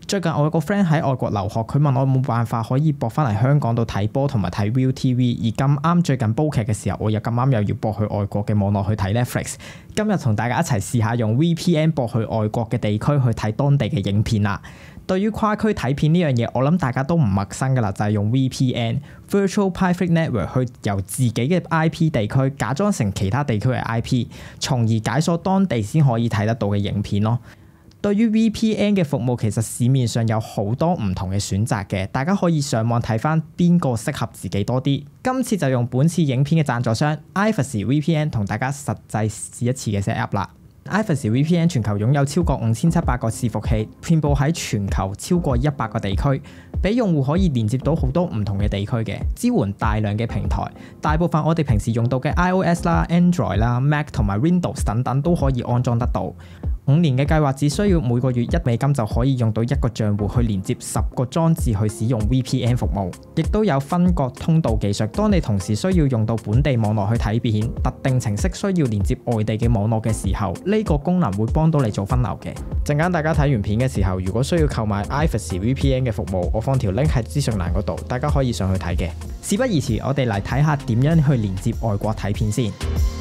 最近我有個 friend 喺外國留學，佢問我冇辦法可以駁翻嚟香港度睇波同埋睇 ViuTV， 而咁啱最近煲劇嘅時候，我又咁啱又要駁去外國嘅網絡去睇 Netflix。今日同大家一齊試下用 VPN 駁去外國嘅地區去睇當地嘅影片啦。對於跨區睇片呢樣嘢，我諗大家都唔陌生㗎啦，就係用 VPN（Virtual Private Network） 去由自己嘅 IP 地區假裝成其他地區嘅 IP， 從而解鎖當地先可以睇得到嘅影片咯。對於 VPN 嘅服務，其實市面上有好多唔同嘅選擇嘅，大家可以上網睇翻邊個適合自己多啲。今次就用本次影片嘅贊助商 Iversi VPN 同大家實際試一次嘅 set up 啦。Iversi VPN 全球擁有超過5700個伺服器，遍佈喺全球超過100個地區，俾用戶可以連接到好多唔同嘅地區嘅，支援大量嘅平台。大部分我哋平時用到嘅 iOS 啦、Android 啦、Mac 同埋 Windows 等等都可以安裝得到。5年嘅計劃只需要每個月$1就可以用到一個賬戶去連接10個裝置去使用 VPN 服務，亦都有分割通道技術。當你同時需要用到本地網絡去睇片，特定程式需要連接外地嘅網絡嘅時候，呢個功能會幫到你做分流嘅。陣間大家睇完片嘅時候，如果需要購買 Iversi VPN 嘅服務，我放條 link 喺資訊欄嗰度，大家可以上去睇嘅。事不宜遲，我哋嚟睇下點樣去連接外國睇片先。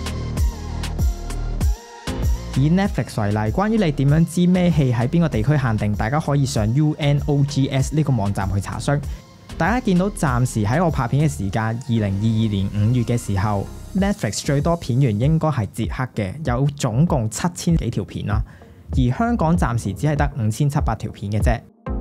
以 Netflix 為例，關於你點樣知咩戲喺邊個地區限定，大家可以上 UNOGS 呢個網站去查詢。大家見到暫時喺我拍片嘅時間，2022年5月嘅時候 ，Netflix 最多片源應該係捷克嘅，有總共7000幾條片啦。而香港暫時只係得5700條片嘅啫。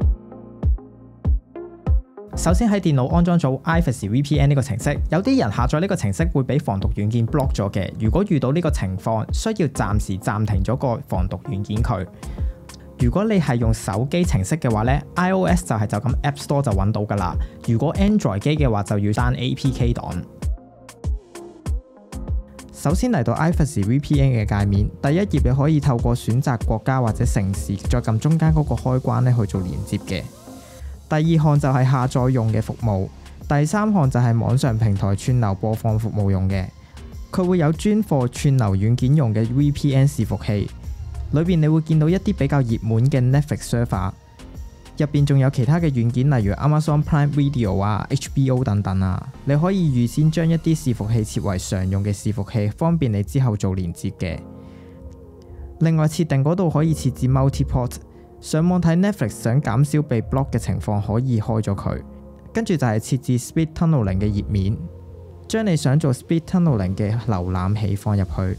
首先喺電腦安裝咗 Iversi VPN 呢個程式，有啲人下載呢個程式會俾防毒軟件 block 咗嘅。如果遇到呢個情況，需要暫時暫停咗個防毒軟件佢。如果你係用手機程式嘅話呢， iOS 就咁 App Store 就揾到㗎啦。如果 Android 機嘅話，就要刪 APK 檔。首先嚟到 Iversi VPN 嘅界面，第一頁你可以透過選擇國家或者城市，再撳中間嗰個開關咧去做連接嘅。第二項就係下載用嘅服務，第三項就係網上平台串流播放服務用嘅。佢會有專貨串流軟件用嘅 VPN 伺服器，裏邊你會見到一啲比較熱門嘅 Netflix server， 入邊仲有其他嘅軟件，例如 Amazon Prime Video 啊、HBO 等等啊。你可以預先將一啲伺服器設為常用嘅伺服器，方便你之後做連接嘅。另外設定嗰度可以設置 multi-port。上網睇 Netflix 想減少被 block 嘅情況，可以開咗佢。跟住就係設置 Speed Tunneling 嘅頁面，將你想做 Speed Tunneling 嘅瀏覽器放入去。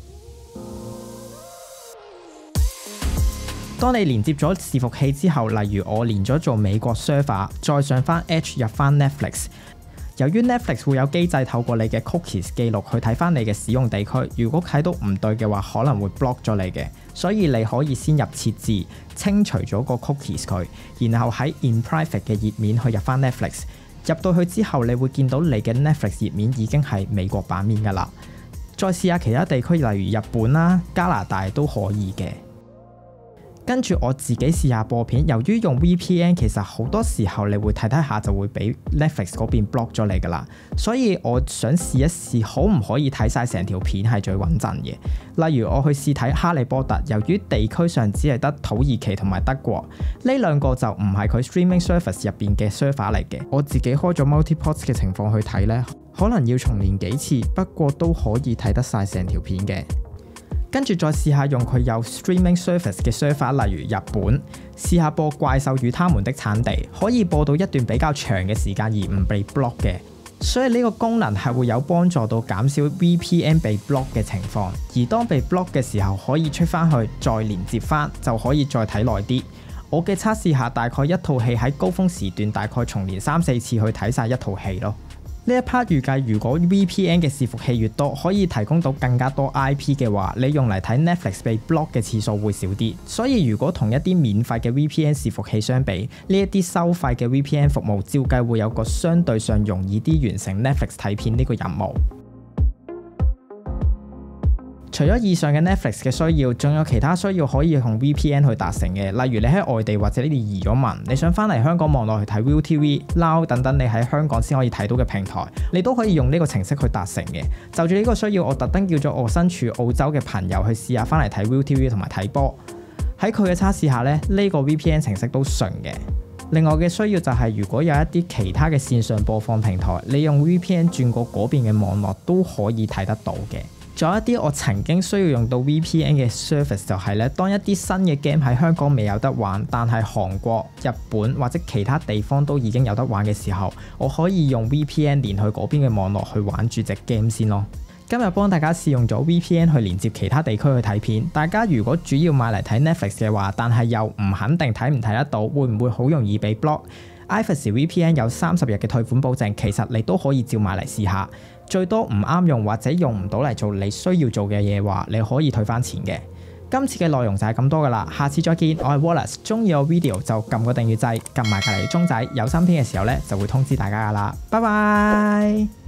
當你連接咗伺服器之後，例如我連咗做美國 server， 再上翻 Edge 入翻 Netflix。由於 Netflix 會有機制透過你嘅 cookies 記錄去睇翻你嘅使用地區，如果睇到唔對嘅話，可能會 block 咗你嘅，所以你可以先入設置，清除咗個 cookies 佢，然後喺 In Private 嘅頁面去入翻 Netflix。入到去之後，你會見到你嘅 Netflix 頁面已經係美國版面㗎啦。再試下其他地區，例如日本啦、加拿大都可以嘅。跟住我自己試下播片，由於用 VPN 其實好多時候你會睇下就會俾 Netflix 嗰邊 block 咗你㗎啦，所以我想試一試可唔可以睇晒成條片係最穩陣嘅。例如我去試睇哈利波特，由於地區上只係得土耳其同埋德國，呢兩個就唔係佢 streaming service 入邊嘅 server 嚟嘅。我自己開咗 multi-port 嘅情況去睇呢，可能要重連幾次，不過都可以睇得晒成條片嘅。跟住再試下用佢有 streaming service 嘅 server， 例如日本，試下播怪獸與他們的產地，可以播到一段比較長嘅時間而唔被 block 嘅。所以呢個功能係會有幫助到減少 VPN 被 block 嘅情況，而當被 block 嘅時候可以出翻去再連接翻，就可以再睇耐啲。我嘅測試下，大概一套戲喺高峰時段大概重連3-4次去睇晒一套戲咯。呢一 part 預計如果 VPN 嘅伺服器越多，可以提供到更加多 IP 嘅話，你用嚟睇 Netflix 被 block 嘅次數會少啲。所以如果同一啲免費嘅 VPN 伺服器相比，呢一啲收費嘅 VPN 服務照計會有個相對上容易啲完成 Netflix 睇片呢個任務。除咗以上嘅 Netflix 嘅需要，仲有其他需要可以用 VPN 去達成嘅，例如你喺外地或者你哋移咗民，你想翻嚟香港網絡去睇 ViuTV、Now 等等你喺香港先可以睇到嘅平台，你都可以用呢個程式去達成嘅。就住呢個需要，我特登叫咗我身處澳洲嘅朋友去試下翻嚟睇 ViuTV 同埋睇波。 喺佢嘅測試下咧，呢個 VPN 程式都順嘅。另外嘅需要就係如果有一啲其他嘅線上播放平台，你用 VPN 轉過嗰邊嘅網絡都可以睇得到嘅。仲有一啲我曾經需要用到 VPN 嘅 service 就係咧，當一啲新嘅 game 喺香港未有得玩，但係韓國、日本或者其他地方都已經有得玩嘅時候，我可以用 VPN 連去嗰邊嘅網絡去玩住隻 game 先咯。今日幫大家試用咗 VPN 去連接其他地區去睇片，大家如果主要買嚟睇 Netflix 嘅話，但係又唔肯定睇唔睇得到，會唔會好容易被 block？iVerse VPN 有30日嘅退款保證，其實你都可以照買嚟試下。最多唔啱用或者用唔到嚟做你需要做嘅嘢話，你可以退翻錢嘅。今次嘅內容就係咁多噶啦，下次再見。我係 Wallace， 中意我 video 就撳個訂閱掣，撳埋隔離鐘仔，有新片嘅時候咧就會通知大家噶啦。拜拜。